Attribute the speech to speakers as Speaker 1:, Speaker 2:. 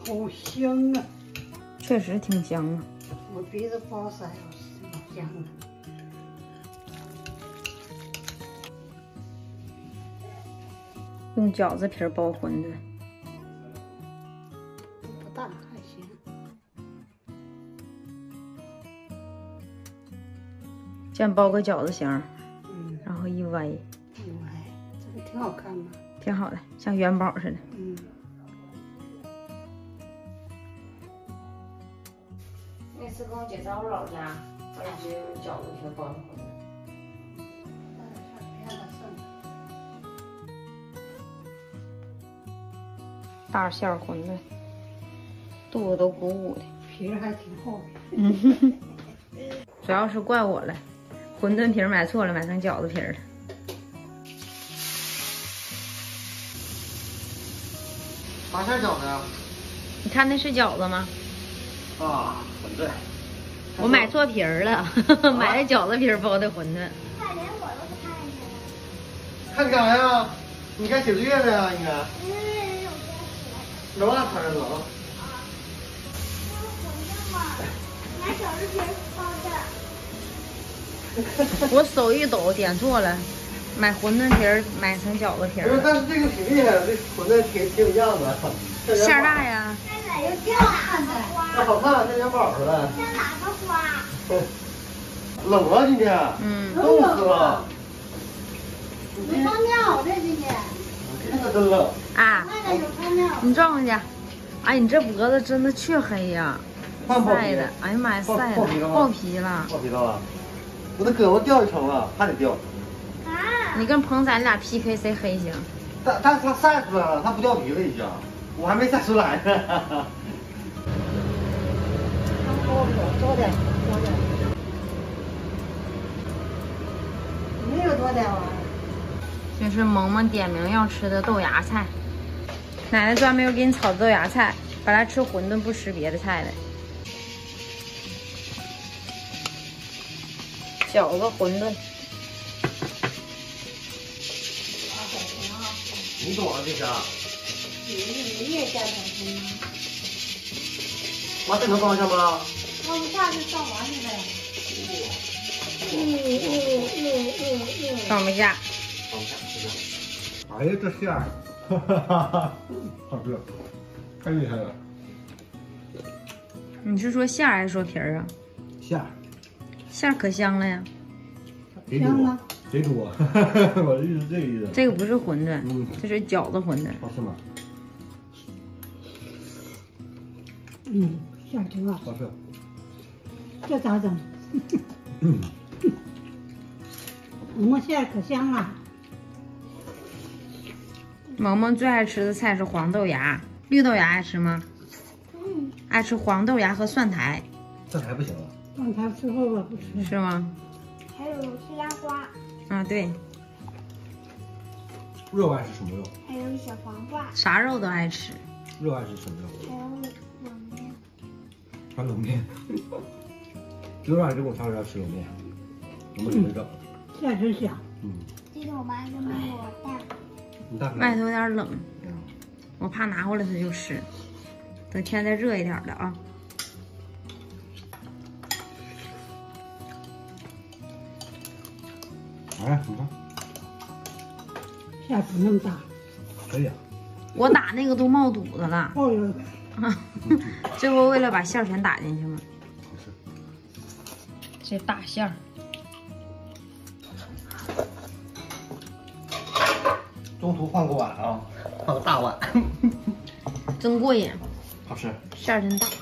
Speaker 1: 好香啊！
Speaker 2: 确实挺香啊。
Speaker 1: 我鼻子不好使，老香了。
Speaker 2: 用饺子皮包馄饨，
Speaker 1: 不大还行。
Speaker 2: 先包个饺子形，然后一歪，
Speaker 1: 这个挺好看吧？
Speaker 2: 挺好的，像元宝似的。
Speaker 3: 那次跟我姐在我姥家，我俩就用饺子皮包的馄饨。
Speaker 2: 大馅儿馄饨，肚子都鼓鼓的，
Speaker 1: 皮还挺厚的。
Speaker 2: 主要是怪我了，馄饨皮买错了，买成饺子皮了。
Speaker 4: 啥馅饺子呀？
Speaker 2: 你看那是饺子吗？
Speaker 4: 啊，馄饨。
Speaker 2: 我买错皮儿了，买的饺子皮包的馄饨。
Speaker 5: 连我都不
Speaker 4: 看
Speaker 5: 看见。
Speaker 4: 干啥呀？你该写作业了呀，应该。
Speaker 5: 有天起来。
Speaker 4: 冷啊，穿着冷。
Speaker 5: 那馄饨嘛，拿饺子皮包的。
Speaker 2: 我手一抖点错了，买馄饨皮儿买成饺子皮儿
Speaker 4: 不是，
Speaker 2: 了。
Speaker 4: 但是这个挺厉害的，这馄馅挺有样子。
Speaker 2: 馅儿大呀。
Speaker 5: 那哪有这样看的？
Speaker 4: 那好看，像元宝似的。
Speaker 5: 像哪个花？
Speaker 4: 冷啊，今天。冻死了。
Speaker 5: 有泡尿这今天。
Speaker 4: 这个真冷。
Speaker 2: 啊。
Speaker 5: 那个有泡尿。
Speaker 2: 你撞回去。哎，你这脖子真的黢黑呀，晒的，哎呀妈呀，晒的爆皮了，
Speaker 4: 爆皮了吧？我的胳膊掉一层了，还得掉。
Speaker 5: 啊！
Speaker 2: 你跟彭仔俩 PK 谁黑行？
Speaker 4: 但是他晒出来了，他不掉皮了已经，我还没晒出来呢。
Speaker 1: 多点。没有多点啊。
Speaker 2: 这是萌萌点名要吃的豆芽菜，奶奶专门又给你炒豆芽菜，本来吃馄饨不吃别的菜的。饺子馄饨，
Speaker 4: 你懂啊这家？
Speaker 1: 你也加点葱吗？
Speaker 4: 妈，这能放下吗？
Speaker 1: 放不下就上完去呗。
Speaker 2: 放不下。
Speaker 4: 放不下，哎呀，这馅儿，哈哈哈，好吃，太厉害了。
Speaker 2: 你是说馅儿还是说皮儿啊？
Speaker 4: 馅儿。
Speaker 2: 馅儿可香了呀。
Speaker 1: 香啊！
Speaker 4: 贼多，我的意思这个意思。
Speaker 2: 这个不是馄饨，这是饺子馄饨。
Speaker 4: 好吃吗？
Speaker 1: 馅儿挺好。
Speaker 4: 好吃。
Speaker 1: 这咋整？萌萌馅儿可香了。
Speaker 2: 萌萌最爱吃的菜是黄豆芽，绿豆芽爱吃吗？爱吃黄豆芽和蒜苔。
Speaker 4: 蒜苔不行了。
Speaker 1: 蒜苔之后我不吃。
Speaker 2: 是吗？
Speaker 5: 还有西兰花。
Speaker 2: 啊，对。
Speaker 4: 肉爱吃什么肉？
Speaker 5: 还有小黄瓜。
Speaker 2: 啥肉都爱吃。
Speaker 4: 肉爱吃什么肉？
Speaker 5: 还有冷面。
Speaker 4: 还冷面。昨晚就跟我上这吃冷面，我们准备整。
Speaker 1: 馅真香。
Speaker 5: 这个我妈就没给我带。
Speaker 4: 你大
Speaker 2: 外头有点冷，我怕拿回来它就湿。等天再热一点的啊。
Speaker 4: 哎，你看，
Speaker 1: 馅不那么大。
Speaker 4: 可以啊。
Speaker 2: 我打那个都冒肚子了。
Speaker 1: 哦哟。
Speaker 2: 最后为了把馅儿全打进去嘛。这大馅儿。
Speaker 4: 中途换个碗啊，换个大碗。
Speaker 2: 真过瘾。
Speaker 4: 好吃。
Speaker 2: 馅儿真大。